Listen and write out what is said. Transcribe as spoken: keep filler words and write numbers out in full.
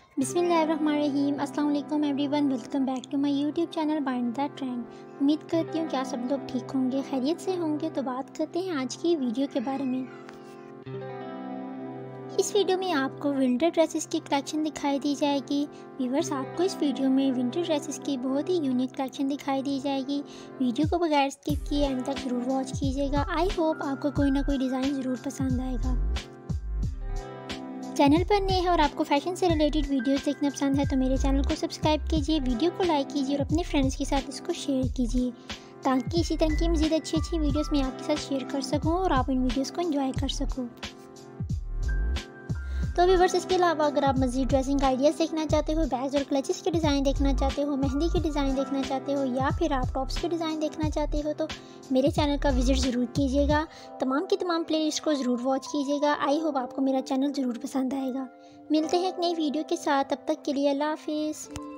बिस्मिल्लाहिर्रहमानिर्रहीम। अस्सलाम वालेकुम everyone, welcome back to my YouTube channel bind the trend. उम्मीद करती हूँ कि आप सब लोग ठीक होंगे, खैरियत से होंगे। तो बात करते हैं आज की वीडियो के बारे में। इस वीडियो में आपको विंटर ड्रेसेस की कलेक्शन दिखाई दी जाएगी। व्यूअर्स, आपको इस वीडियो में विंटर ड्रेसेस की बहुत ही यूनिक कलेक्शन दिखाई दी जाएगी। वीडियो को बगैर स्किप किए एंड तक ज़रूर वॉच कीजिएगा। आई होप आपको कोई ना कोई डिज़ाइन ज़रूर पसंद आएगा। चैनल पर नए हैं और आपको फैशन से रिलेटेड वीडियोस देखना पसंद है तो मेरे चैनल को सब्सक्राइब कीजिए, वीडियो को लाइक कीजिए और अपने फ्रेंड्स के साथ इसको शेयर कीजिए ताकि इसी तरह की मज़ीद अच्छी अच्छी वीडियोस मैं आपके साथ शेयर कर सकूं और आप इन वीडियोस को एंजॉय कर सकूं। तो व्यूअर्स, इसके अलावा अगर आप मज़ीद ड्रेसिंग आइडियाज़ देखना चाहते हो, बैग्स और क्लचेस के डिज़ाइन देखना चाहते हो, मेहंदी के डिज़ाइन देखना चाहते हो या फिर आप टॉप्स के डिज़ाइन देखना चाहते हो तो मेरे चैनल का विज़िट ज़रूर कीजिएगा। तमाम की तमाम प्लेलिस्ट को ज़रूर वॉच कीजिएगा। आई होप आपको मेरा चैनल ज़रूर पसंद आएगा। मिलते हैं एक नई वीडियो के साथ, तब तक के लिए अल्लाह हाफिज़।